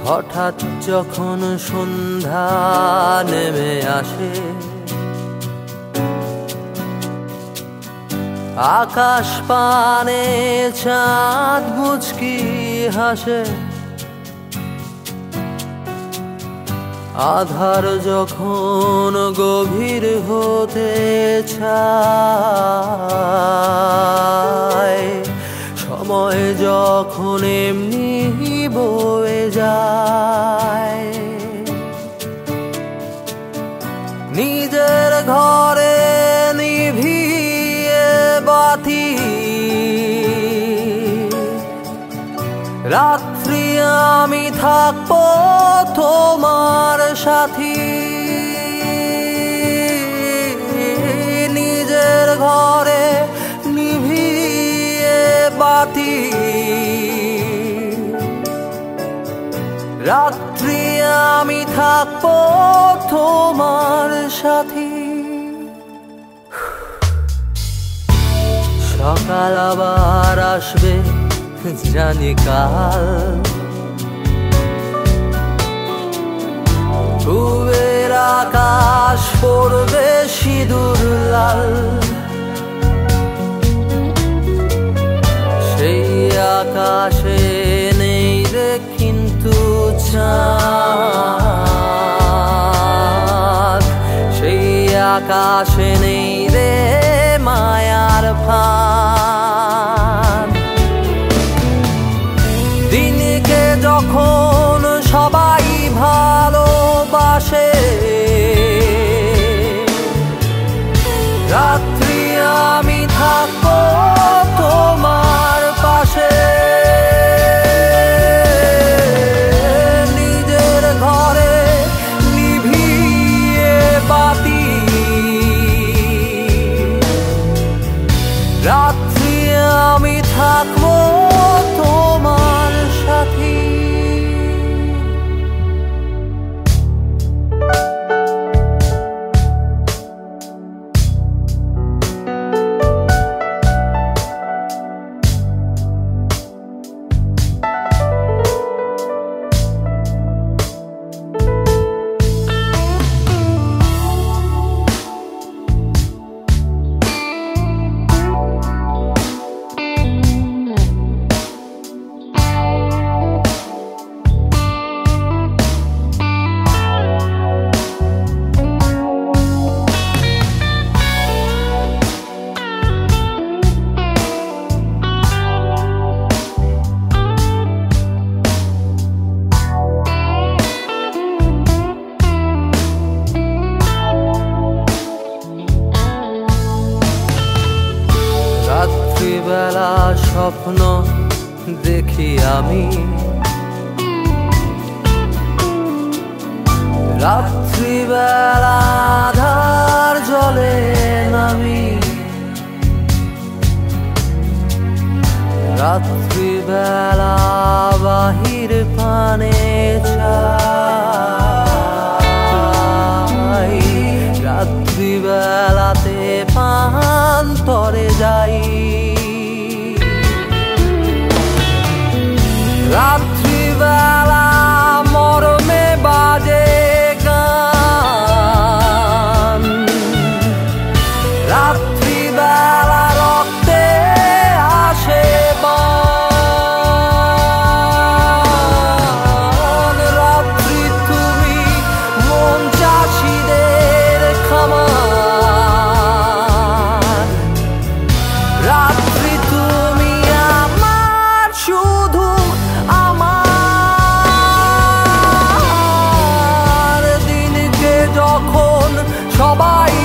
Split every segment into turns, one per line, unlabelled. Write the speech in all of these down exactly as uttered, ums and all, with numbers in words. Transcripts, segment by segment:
হঠাৎ যখন সন্ধ্যা নেমে আসে, আকাশ পানে চাঁদ মুচকি হাসে, আধার যখন গভীর হতে চায়, সময় যখন এমনি বয়ে যায়, নিজের ঘরে নিভিয়ে বাতি, রাত্রি আমি থাকবো তোমার সাথী। নিজের ঘরে নিভিয়ে বাতি, রাত্রি আমি থাকবো তোমার সাথী। সকাল আবার আসবে জানি কাল, পূবের আকাশ পড়বে সিঁদুর লাল, সেই আকাশে নেই রে কিন্তু চাঁদ, সেই আকাশে নেই রে মায়ার ফাঁদ। দিনকে যখন সবাই ভালোবাসে, রাত্রি আমি থাকবো তোমার পাশে। নিজের ঘরে নিভিয়ে বাতি, রাত্রি আমি থাকবো তোমার সাথী। রাত্রিবেলা স্বপ্ন দেখি আমি, রাত্রিবেলা আধার জলে নামি, রাত্রিবেলা বাহির পানে চাই, রাত্রিবেলাতে পান্তরে যাই, রাত্রিবেলা মরমে বাজে গান, রাত্রিবেলা রক্তে আসে বান। রাত্রি তুমি মন চাষিদের খামার, রাত্রি তুমি আমার শুধু আমার। দিনকে যখন সবাই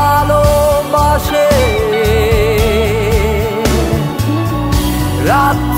ভালোবাসে, রাত